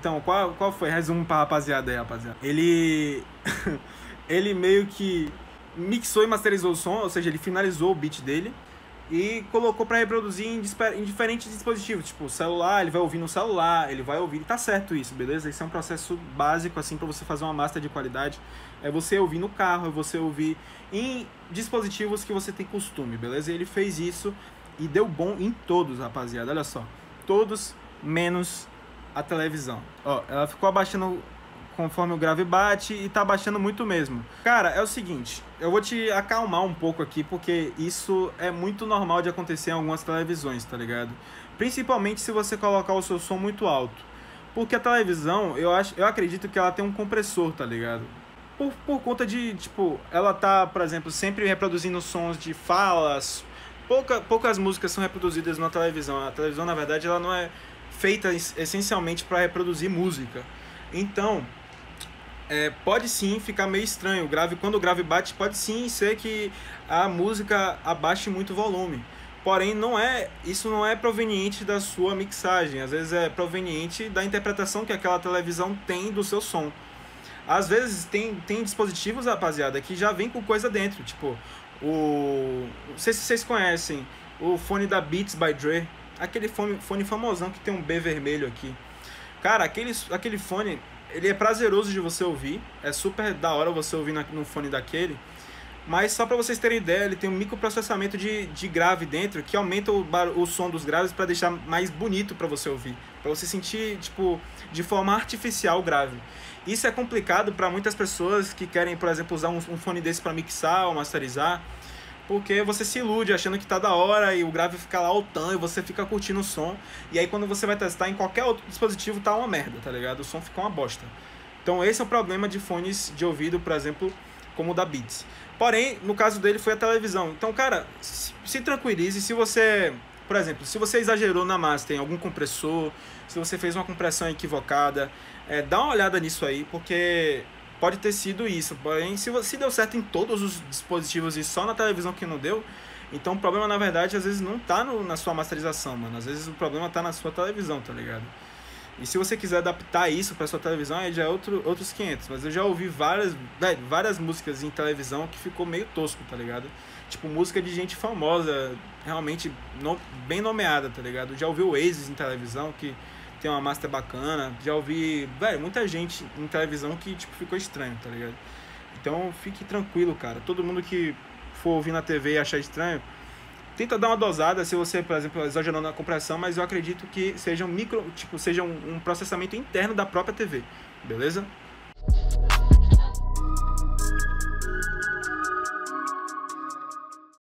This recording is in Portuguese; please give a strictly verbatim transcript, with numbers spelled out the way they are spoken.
então, qual, qual foi? Resumo pra rapaziada aí, rapaziada. Ele... ele meio que mixou e masterizou o som, ou seja, ele finalizou o beat dele e colocou pra reproduzir em, em diferentes dispositivos, tipo celular, ele vai ouvir no celular, ele vai ouvir, tá certo isso, beleza? Isso é um processo básico, assim, pra você fazer uma master de qualidade, é você ouvir no carro, é você ouvir em dispositivos que você tem costume, beleza? E ele fez isso e deu bom em todos, rapaziada, olha só, todos menos a televisão. Ó, ela ficou abaixando conforme o grave bate e tá baixando muito mesmo. Cara, é o seguinte, eu vou te acalmar um pouco aqui, porque isso é muito normal de acontecer em algumas televisões, tá ligado? Principalmente se você colocar o seu som muito alto. Porque a televisão, eu, acho, eu acredito que ela tem um compressor, tá ligado? Por, por conta de, tipo, ela tá, por exemplo, sempre reproduzindo sons de falas. Pouca, poucas músicas são reproduzidas na televisão. A televisão, na verdade, ela não é feita essencialmente para reproduzir música. Então... É, pode sim ficar meio estranho. O grave, quando o grave bate, pode sim ser que a música abaixe muito o volume. Porém, não é, isso não é proveniente da sua mixagem. Às vezes é proveniente da interpretação que aquela televisão tem do seu som. Às vezes tem, tem dispositivos, rapaziada, que já vem com coisa dentro. Tipo, o... não sei se vocês conhecem o fone da Beats by Dre. Aquele fone, fone famosão que tem um B vermelho aqui. Cara, aquele, aquele fone... ele é prazeroso de você ouvir, é super da hora você ouvir no fone daquele, mas só pra vocês terem ideia, ele tem um microprocessamento de, de grave dentro, que aumenta o, o som dos graves pra deixar mais bonito pra você ouvir, pra você sentir, tipo, de forma artificial o grave. Isso é complicado pra muitas pessoas que querem, por exemplo, usar um, um fone desse pra mixar ou masterizar, porque você se ilude achando que tá da hora e o grave fica lá altão e você fica curtindo o som. E aí quando você vai testar em qualquer outro dispositivo tá uma merda, tá ligado? O som fica uma bosta. Então esse é o problema de fones de ouvido, por exemplo, como o da Beats. Porém, no caso dele foi a televisão. Então, cara, se tranquilize. Se você, por exemplo, se você exagerou na master em algum compressor, se você fez uma compressão equivocada, é, dá uma olhada nisso aí, porque... pode ter sido isso, porém, se, se deu certo em todos os dispositivos e só na televisão que não deu, então o problema, na verdade, às vezes não tá no, na sua masterização, mano. Às vezes o problema tá na sua televisão, tá ligado? E se você quiser adaptar isso pra sua televisão, aí já é outro, outros quinhentos. Mas eu já ouvi várias, véio, várias músicas em televisão que ficou meio tosco, tá ligado? Tipo, música de gente famosa, realmente no, bem nomeada, tá ligado? Já ouvi o Oasis em televisão, que... tem uma master bacana, já ouvi, velho, muita gente em televisão que, tipo, ficou estranho, tá ligado? Então, fique tranquilo, cara. Todo mundo que for ouvir na T V e achar estranho, tenta dar uma dosada, se você, por exemplo, exagerou na compressão, mas eu acredito que seja um micro, tipo, seja um, um processamento interno da própria T V, beleza?